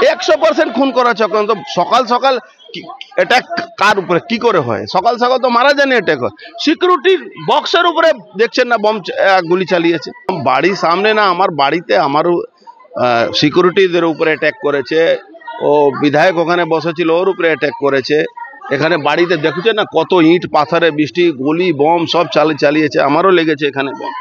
100% খুন করা চক্রান্ত। সকাল সকাল অ্যাটাক কার উপরে কি করে হয়? সকাল সকাল তো মারা যায়নি, অ্যাটাক হয় সিকিউরিটির বক্সের উপরে। দেখছেন না বম গুলি চালিয়েছে বাড়ির সামনে, না আমার বাড়িতে আমারও সিকিউরিটিদের উপরে অ্যাটাক করেছে। ও বিধায়ক ওখানে বসেছিল, ওর উপরে অ্যাটাক করেছে। এখানে বাড়িতে দেখছেন না কত ইট পাথরে বৃষ্টি, গুলি বম সব চালিয়েছে। আমারও লেগেছে এখানে বম।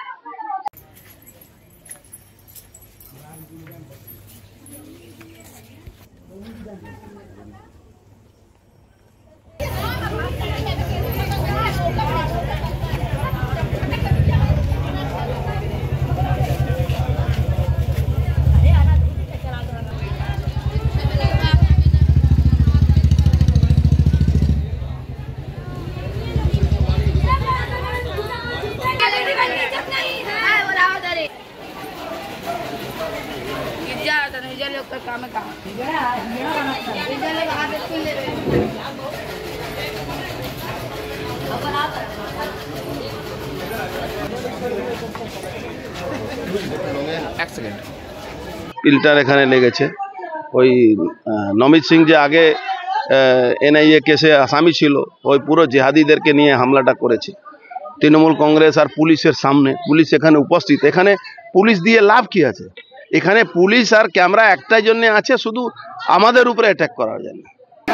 পিলটার এখানে লেগেছে। ওই নমিত সিং যে আগে NIA কেসে আসামি ছিল, ওই পুরো জেহাদিদেরকে নিয়ে হামলাটা করেছে তৃণমূল কংগ্রেস আর পুলিশের সামনে। পুলিশ এখানে উপস্থিত। এখানে পুলিশ দিয়ে লাভ কি আছে? এখানে পুলিশ আর ক্যামেরা একটাই জন্য আছে, শুধু আমাদের উপরে অ্যাটাক করার জন্য।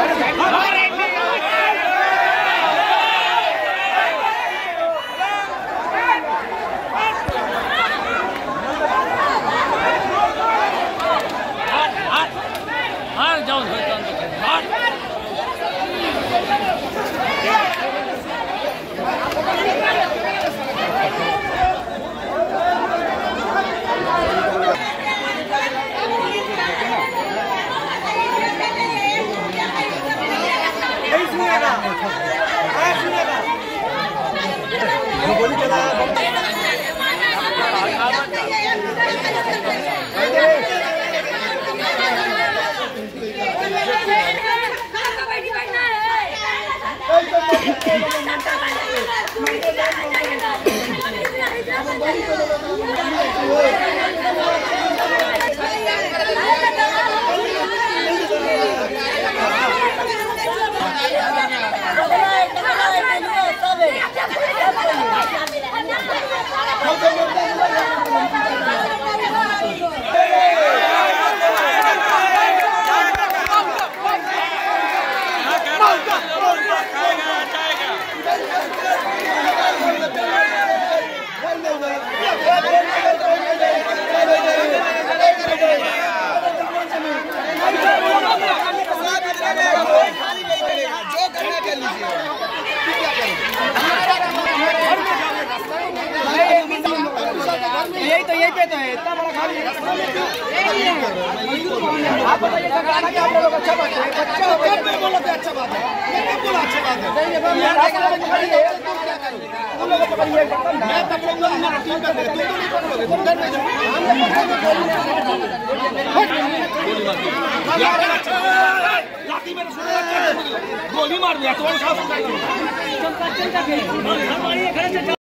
यही पे तो है, इतना बड़ा खाली आप बताइए सरकार क्या आप लोग अच्छा बात है, अच्छा कब में बोलो कि अच्छा बात है, मैं कब बोला अच्छा बात है, मैं रास्ते में खड़ी है तुम क्या करोगे, तुम लोग पकड़िए, मैं पकड़ूंगा, मेरा टीम का तुम तो नहीं पकड़ोगे, तुम डर नहीं जाओगे, लाठी मेरे सुन गोली मार दिया, तुम्हारे साथ